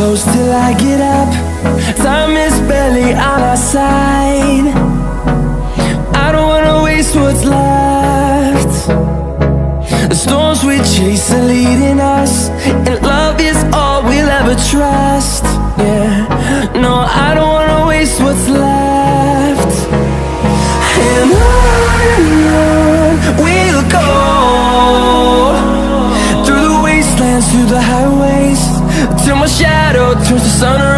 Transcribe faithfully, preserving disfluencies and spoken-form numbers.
close till I get up. Time is barely on our side. I don't wanna waste what's left. The storms we chase are leading us, and love is all we'll ever trust. Yeah, no, I don't wanna waste what's left. And on and on we'll go, through the wastelands, through the highways, till my shadow turns to sun